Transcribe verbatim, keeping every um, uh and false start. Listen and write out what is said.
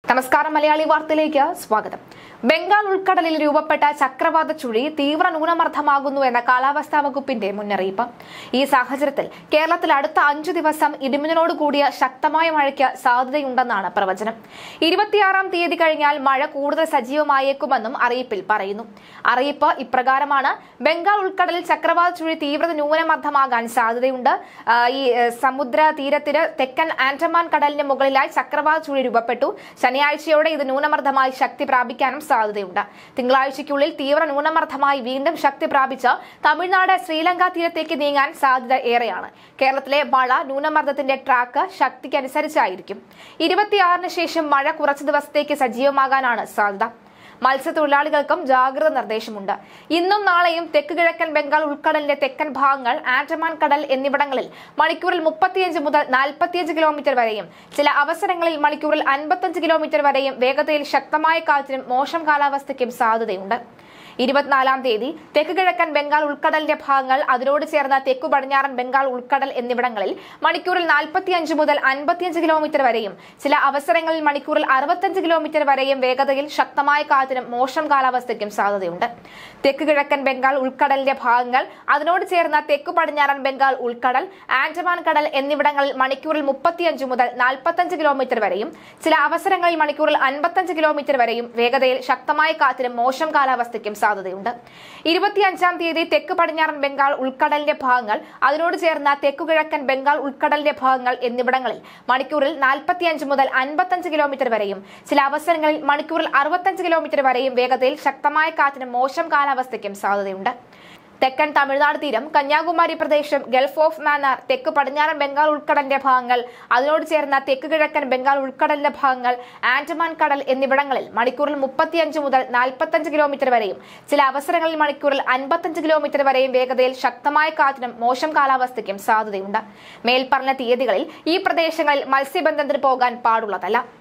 നമസ്കാരം മലയാളി വാർത്തയിലേക്ക് സ്വാഗതം. ബംഗാൾ ഉൾക്കടലിൽ രൂപപ്പെട്ട ചക്രവാത ചുഴി തീവ്ര ന്യൂനമർദ്ദമാകുന്നു എന്ന കാലാവസ്ഥാ വകുപ്പിന്റെ മുന്നറിയിപ്പ്. ഈ സാഹചര്യത്തിൽ കേരളത്തിൽ അടുത്ത അഞ്ചു ദിവസം ഇടിമിന്നലോട് കൂടിയ ശക്തമായ മഴയ്ക്ക് സാധ്യതയുണ്ടെന്നാണ് പ്രവചനം. ഇരുപത്തിയാറാം തീയതി കഴിഞ്ഞാൽ മഴ കൂടുതൽ സജീവമായേക്കുമെന്നും അറിയിപ്പിൽ പറയുന്നു. അറിയിപ്പ് ഇപ്രകാരമാണ്: ബംഗാൾ ഉൾക്കടലിൽ ചക്രവാത ചുഴി തീവ്ര ന്യൂനമർദ്ദമാകാൻ സാധ്യതയുണ്ട്. ഈ സമുദ്ര തീരത്തിന് തെക്കൻ ആൻഡമാൻ കടലിന് മുകളിലായി ചക്രവാത ചുഴി രൂപപ്പെട്ടു. ശനിയാഴ്ചയോടെ ഇത് ന്യൂനമർദ്ദമായി ശക്തി പ്രാപിക്കാനും സാധ്യതയുണ്ട്. തിങ്കളാഴ്ചയ്ക്കുള്ളിൽ തീവ്ര ന്യൂനമർദ്ദമായി വീണ്ടും ശക്തി പ്രാപിച്ച് തമിഴ്നാട് ശ്രീലങ്ക തീരത്തേക്ക് നീങ്ങാൻ സാധ്യത ഏറെയാണ്. കേരളത്തിലെ മഴ ന്യൂനമർദ്ദത്തിന്റെ ട്രാക്ക് ശക്തിക്കനുസരിച്ചായിരിക്കും. ഇരുപത്തിയാറിന് ശേഷം മഴ കുറച്ചു ദിവസത്തേക്ക് സജീവമാകാനാണ് സാധ്യത. മത്സ്യത്തൊഴിലാളികൾക്കും ജാഗ്രത നിർദ്ദേശമുണ്ട്. ഇന്നും നാളെയും തെക്ക് കിഴക്കൻ ബംഗാൾ ഉൾക്കടലിന്റെ തെക്കൻ ഭാഗങ്ങൾ, ആൻഡമാൻ കടൽ എന്നിവിടങ്ങളിൽ മണിക്കൂറിൽ മുപ്പത്തിയഞ്ച് മുതൽ നാൽപ്പത്തിയഞ്ച് കിലോമീറ്റർ വരെയും ചില അവസരങ്ങളിൽ മണിക്കൂറിൽ അൻപത്തിയഞ്ച് കിലോമീറ്റർ വരെയും വേഗതയിൽ ശക്തമായ കാറ്റിനും മോശം കാലാവസ്ഥയ്ക്കും സാധ്യതയുണ്ട്. ഇരുപത്തിനാലാം തീയതി തെക്ക് കിഴക്കൻ ബംഗാൾ ഉൾക്കടലിന്റെ ഭാഗങ്ങൾ, അതിനോട് ചേർന്ന തെക്കു പടിഞ്ഞാറൻ ബംഗാൾ ഉൾക്കടൽ എന്നിവിടങ്ങളിൽ മണിക്കൂറിൽ നാൽപ്പത്തിയഞ്ച് മുതൽ അൻപത്തിയഞ്ച് കിലോമീറ്റർ വരെയും ചില അവസരങ്ങളിൽ മണിക്കൂറിൽ അറുപത്തിയഞ്ച് കിലോമീറ്റർ വരെയും വേഗതയിൽ ശക്തമായ കാറ്റിനും മോശം കാലാവസ്ഥയ്ക്കും സാധ്യതയുണ്ട്. തെക്ക് കിഴക്കൻ ബംഗാൾ ഉൾക്കടലിന്റെ ഭാഗങ്ങൾ, അതിനോട് ചേർന്ന തെക്കു പടിഞ്ഞാറൻ ബംഗാൾ ഉൾക്കടൽ, ആൻഡമാൻ കടൽ എന്നിവിടങ്ങളിൽ മണിക്കൂറിൽ മുപ്പത്തിയഞ്ച് മുതൽ നാൽപ്പത്തിയഞ്ച് കിലോമീറ്റർ വരെയും ചില അവസരങ്ങളിൽ മണിക്കൂറിൽ അൻപത്തിയഞ്ച് കിലോമീറ്റർ വരെയും വേഗതയിൽ ശക്തമായ കാറ്റിനും മോശം കാലാവസ്ഥയ്ക്കും സാധ്യതയുണ്ട്. ഇരുപത്തിയഞ്ചാം തീയതി തെക്ക് പടിഞ്ഞാറൻ ബംഗാൾ ഉൾക്കടലിന്റെ ഭാഗങ്ങൾ, അതിനോട് ചേർന്ന തെക്കു കിഴക്കൻ ബംഗാൾ ഉൾക്കടലിന്റെ ഭാഗങ്ങൾ എന്നിവിടങ്ങളിൽ മണിക്കൂറിൽ നാൽപ്പത്തിയഞ്ച് മുതൽ അൻപത്തിയഞ്ച് കിലോമീറ്റർ വരെയും ചില അവസരങ്ങളിൽ മണിക്കൂറിൽ അറുപത്തിയഞ്ച് കിലോമീറ്റർ വരെയും വേഗതയിൽ ശക്തമായ കാറ്റിനും മോശം കാലാവസ്ഥയ്ക്കും സാധ്യതയുണ്ട്. തെക്കൻ തമിഴ്നാട് തീരം, കന്യാകുമാരി പ്രദേശം, ഗൾഫ് ഓഫ് മാന്നാർ, തെക്ക് പടിഞ്ഞാറൻ ബംഗാൾ ഉൾക്കടലിന്റെ ഭാഗങ്ങൾ, അതിനോട് ചേർന്ന തെക്ക് കിഴക്കൻ ബംഗാൾ ഉൾക്കടലിന്റെ ഭാഗങ്ങൾ, ആൻഡമാൻ കടൽ എന്നിവിടങ്ങളിൽ മണിക്കൂറിൽ മുപ്പത്തിയഞ്ച് മുതൽ നാൽപ്പത്തിയഞ്ച് കിലോമീറ്റർ വരെയും ചില അവസരങ്ങളിൽ മണിക്കൂറിൽ അൻപത്തിയഞ്ച് കിലോമീറ്റർ വരെയും വേഗതയിൽ ശക്തമായ കാറ്റിനും മോശം കാലാവസ്ഥയ്ക്കും സാധ്യതയുണ്ട്. മേൽപ്പറഞ്ഞ തീയതികളിൽ ഈ പ്രദേശങ്ങളിൽ മത്സ്യബന്ധനത്തിന് പോകാൻ പാടുള്ളതല്ല.